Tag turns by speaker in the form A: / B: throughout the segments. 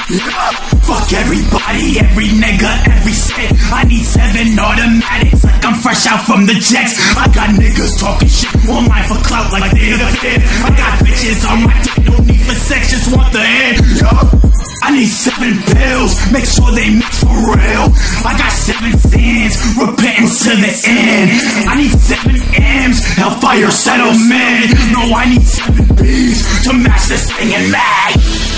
A: Fuck everybody, every nigga, every state. I need 7 automatics like I'm fresh out from the jets. I got niggas talking shit online for clout like they're the kid. I got bitches on my dick, no need for sex, just want the head. I need 7 pills, make sure they mix for real. I got 7 sins, repentance to the end. I need 7 M's, hellfire settlement. No, I need 7 B's to match this thing in mag.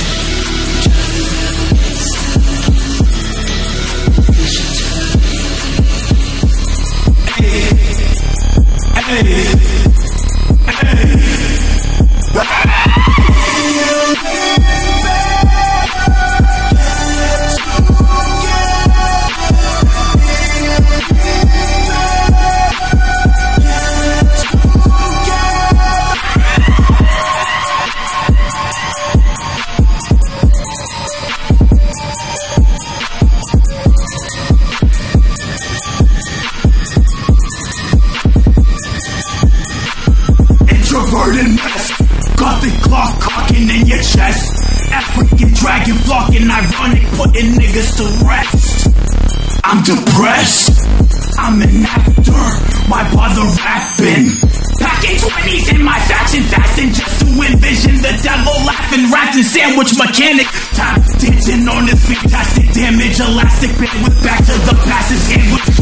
A: Introverted mess, gothic clock cocking in your chest. African dragon flocking, ironic, putting niggas to rest. I'm depressed, I'm an actor, why bother rapping? Packing 20s in my faction, fasting just to envision the devil laughing, rapping sandwich mechanic. Tap dancing on this fantastic damage, elastic band with back to the past is sandwich.